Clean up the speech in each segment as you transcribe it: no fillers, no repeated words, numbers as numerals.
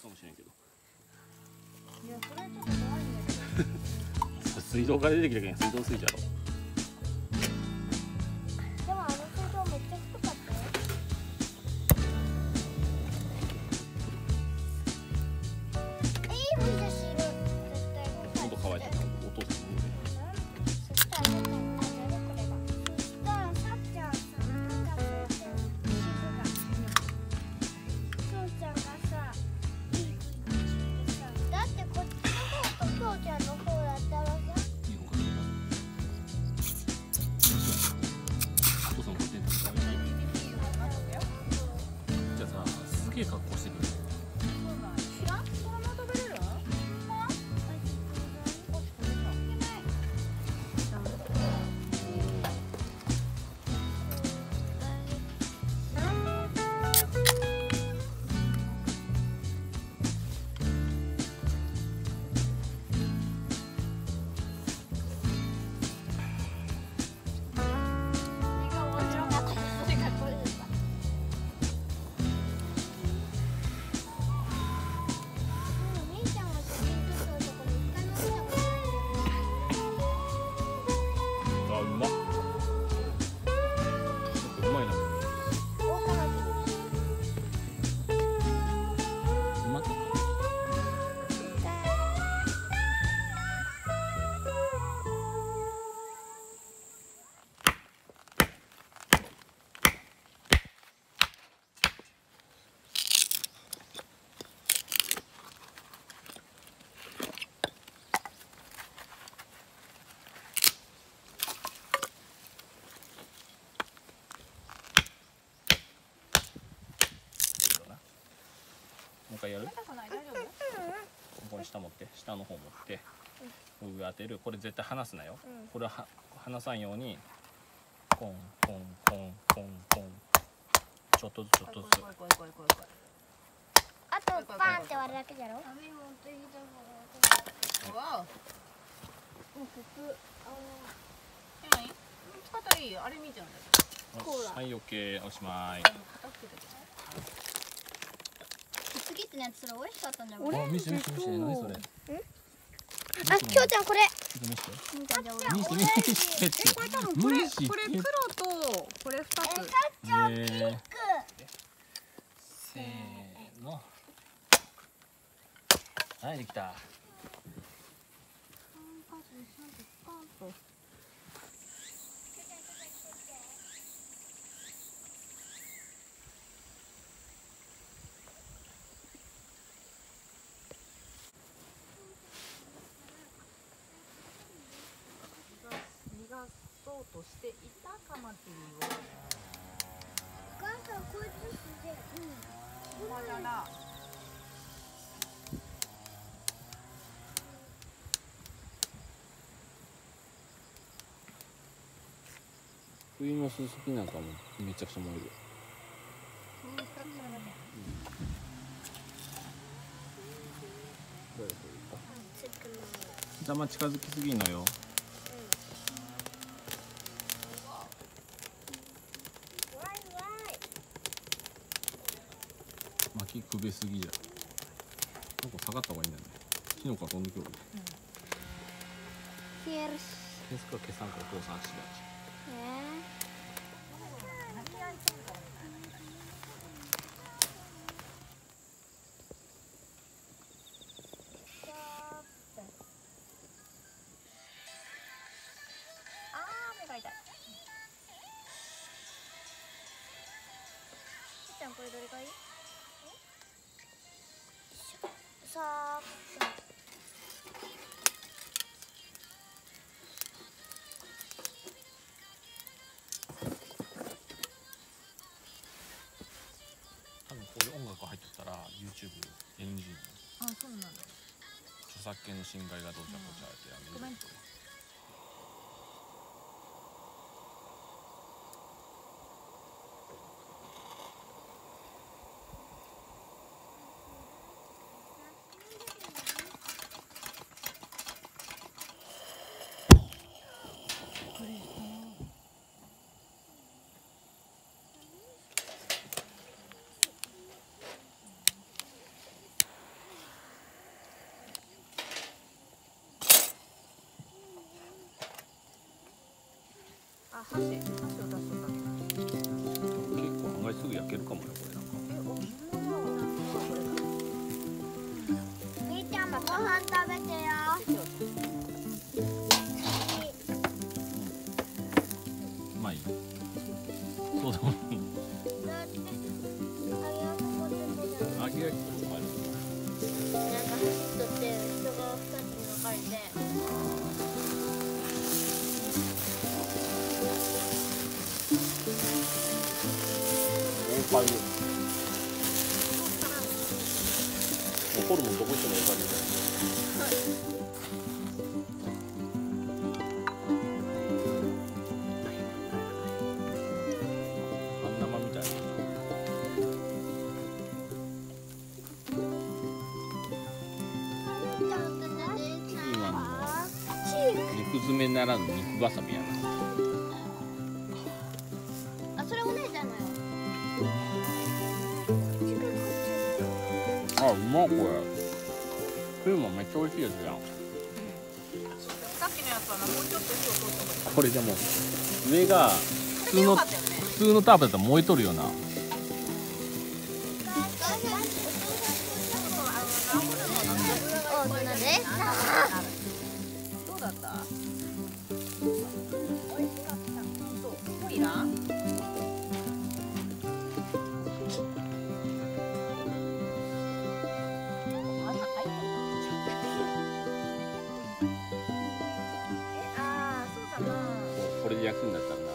かもしれんけど。 いや、それちょっと怖いんだけど。 水道から出てきたけん水道水じゃろ。 でもあの水道めっちゃ太かったよ。いい水知る。絶対喉乾いたからお父さん飲んで。 そしたら絶対あ、じゃあこれが。そしたらさっちゃんさ、そうちゃんがさ、いいさ、だってこっちの方とそうちゃんの方だったらさ。 お父さんこっちに食べたい。じゃあさ、すげえ格好してくる。もう一回やる？ここに下持って、下の方持って、上当てる。これ絶対離すなよ。これは離さんように、コンコンコンコンコン。ちょっとずつちょっとずつ。 あとバーンって割るだけじゃろ。 わお。使ったらいいよ。あれ見ちゃうんだけど。 はい、オッケー、おしまい。 次ってやつそれ美味しかったんじゃん。 あ、見せて見せて見せて、何それ。 あ、きょうちゃんこれ。 見せて。 見せてこれ多分これ黒とこれ2つ。 せーの。はい、できた。 逃がそうとしていたカマキリを。 お母さんこいつして。 だから冬のススキなんかもめちゃくちゃ燃えるよ。邪魔近づきすぎんのよ。巻きくべすぎじゃ。なんか下がった方がいいんだね。火の粉飛んでくる。 消えるし。 消すか消さんかお父さん次第。 これどれがいい？さあ。 多分こういう音楽入ってたら YouTube NG なの。 あ、そうなんだ。 著作権の侵害がどうちゃこうちゃってやめる。 ごめん。 あ、箸を出すとだけ。 結構案外すぐ焼けるかもよこれなんか。 みーちゃんもご飯食べてよ。 うまい。そうでもいい。 だって揚げ焼きとかある。 なんか走っとって人が2つに分かれて。 ホルモンどこ行っても大パイみたいな。半生みたいな。今の肉詰めならぬ肉わさびやな。 あ、それお姉ちゃんのよ。 あ、うまっこれ。ピーマンめっちゃ美味しいやつじゃん。 さっきのやつはな、もうちょっと火を通した方がいい。 これでも上が普通のタープだったら燃えとるよな。 どうだった？美味しかった。そう、モイラ？ これで焼くんだったらな。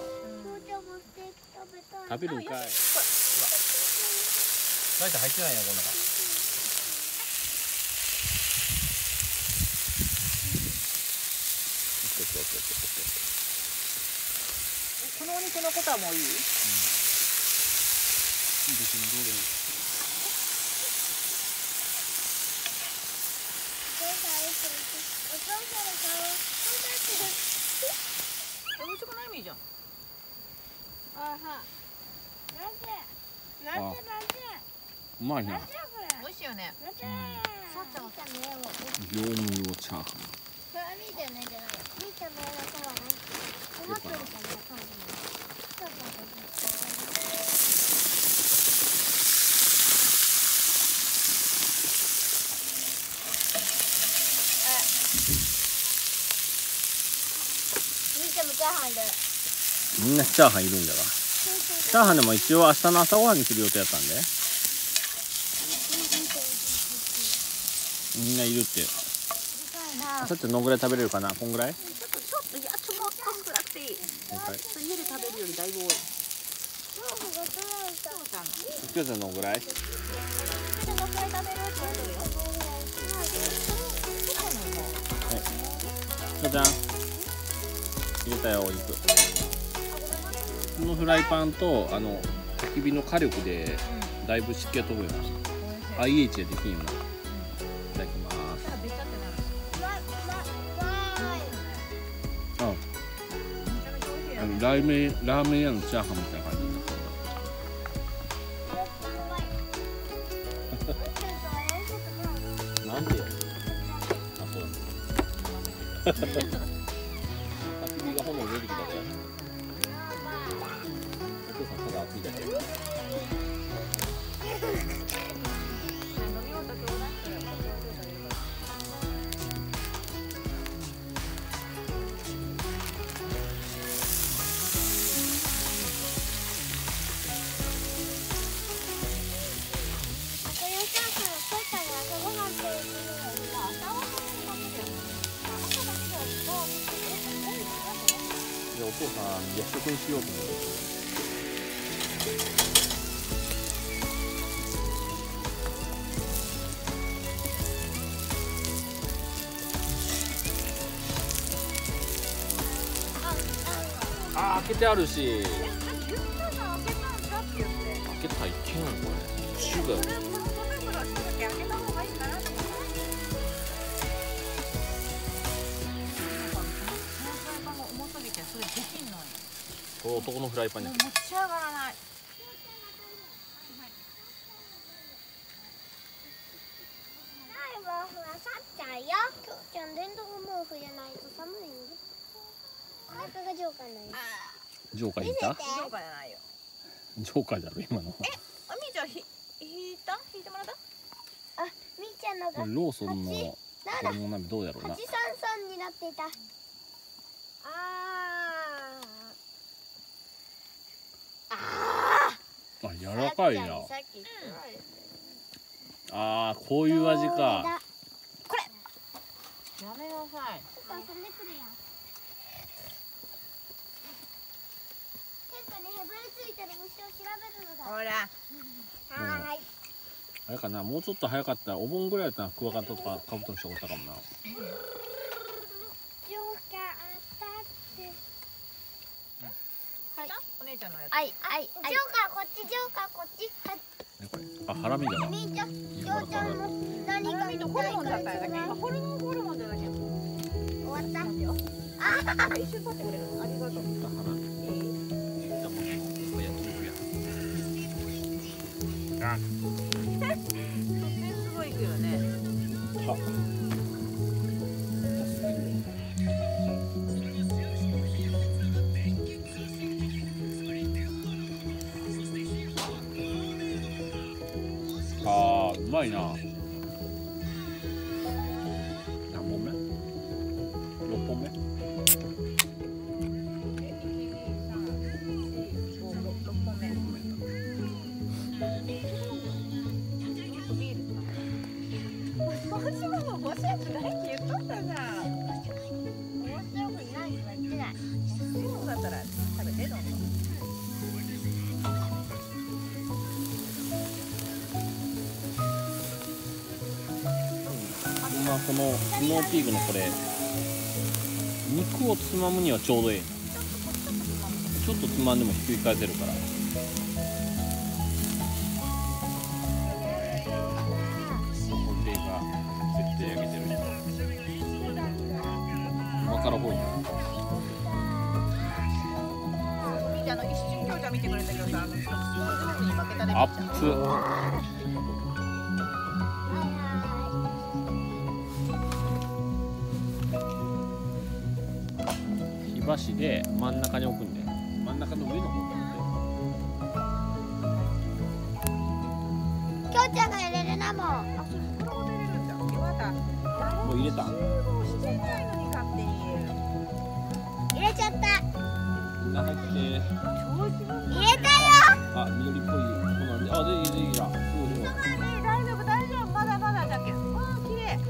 食べるんかい。大して入ってないやこの中。 このお肉のことはもういい？ 別にどうでもいい。 美味しくないみーじゃん。 うまいな。 美味しいよね。さっちゃん。 業務用チャーハン。 それはみーちゃんの絵じゃないよ。みーちゃんの絵はそうはない。困ってるからね、多分。そうそうみーちゃんもチャーハンで。 みんなチャーハンいるんだが。チャーハンでも一応明日の朝ごはんにする予定やったんで。みんないるって。さっちゃんどんぐらい食べれるかな。こんぐらい？ ちょっといや、ちょっともっと少なくていい。家で食べるよりだいぶ多い。そうちゃん。 きょうちゃんどんぐらい？ どのくらい食べるって言うよ。 きょうちゃん入れたよお肉。このフライパンと焚き火の火力でだいぶ湿気が飛ぶよな。IH でできんよな。いただきます。ラーメン屋のチャーハンみたいな感じになってる。なんでよ。あ、そうだ。焚き火が炎出てきたで。お父さんただ熱いだけ。お父さん夜食にしようと思って。開けてあるし。開けたらいけないこれ。シュガー。これ男のフライパンに。 持ち上がらない。 電動毛布じゃないと寒いんで。これが上官ない。 ジョーカー引いた？ ジョーカーじゃないよ。 ジョーカーだろ今の。 あ、みーちゃん引いてもらった？ あ、みーちゃんのがこれローソンのホルモン鍋どうやろうな。 833になっていた。 あ、柔らかいな。 さっき言ったわよね。 ああ、こういう味か。 やめなさい。 お母さんでくるやん。結構ね、へぶりついてる虫を調べるのだ。 ほら。 はーい。 あれかな、もうちょっと早かったらお盆ぐらいだったらクワガタとかカブトムシおったかもな。 ジョーカーあったって。 はい。お姉ちゃんのやつ。 はい、はい、ジョーカーこっち、ジョーカーこっち。はい。 あ、ハラミだな。 みーちゃん、ジョーちゃんも何か見たいホルモンだかったらだけ。ホルモンじゃなきゃ。 終わった。 一瞬取ってくれる。ありがとう。 ハラミ。じゃあもう焼肉や。あ、 すごい行くよね。 あー、うまいな。何本目？6本目？ 6本目。もしもの面白くないって言っとったじゃん。 面白くないとは言ってない。 そうだったら食べてどんどん。 今このスノーピーグのこれ肉をつまむにはちょうどいい。ちょっとつまんでもひっくり返せるから。ホテルが設定上げてる。今からほい。 みーちゃん一瞬きょうちゃん見てくれたけどさ、スポンジに負けたね。 アップ。火箸で真ん中に置くんで、真ん中の上の方にきょうちゃんが入れるなもん。 あ、これも出れるんだ。よかった。 もう入れた。 集合してないのに勝手に入れる。 入れちゃった。 中入って。 入れたよ。 あ、緑っぽい。ここなんで、あ、でいいすごいすごい。 大丈夫大丈夫、まだまだだけど。わあ、綺麗。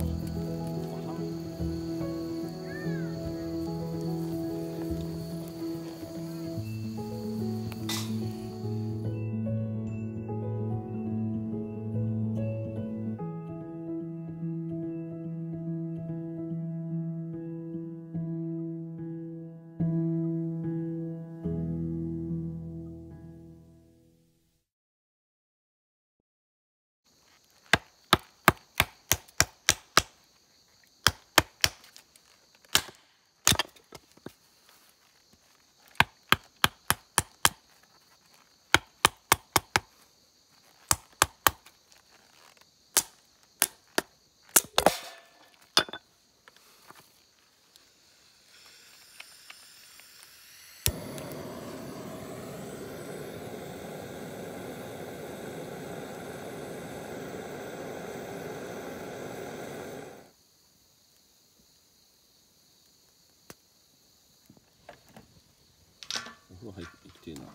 お風呂入ってきてえな。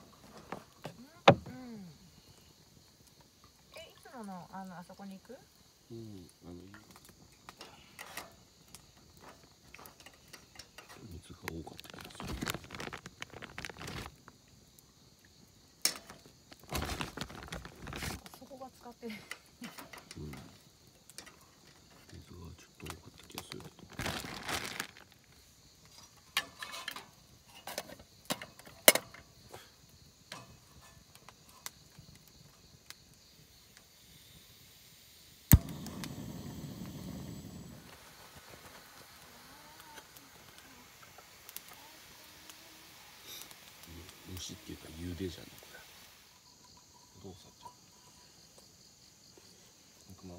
いつものあそこに行く？ うん、水が多かった気がする。 そこが使ってる。 うん。水がちょっと多かった気がするけど。虫っていうか茹でじゃねこれ。どうさっちゃう。行くな。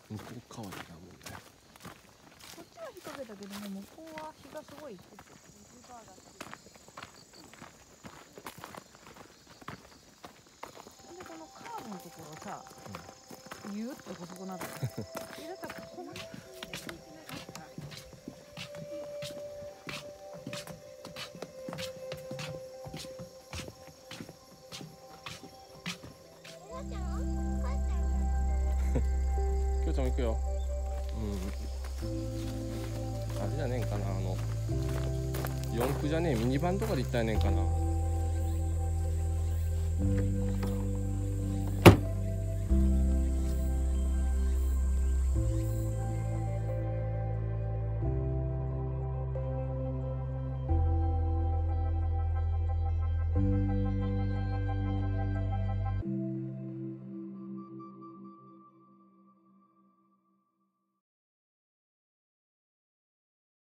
向こう川だなもんね。 こっちは日陰だけども、向こうは日がすごい出てる。水が上がってる。で、このカーブのところさ、ギューって細くなってる。だったらここまで聞いてなかった。 きょうちゃんも行くよ。あれじゃねえんかな、四駆じゃねえミニバンとかで行ったんやねんかな。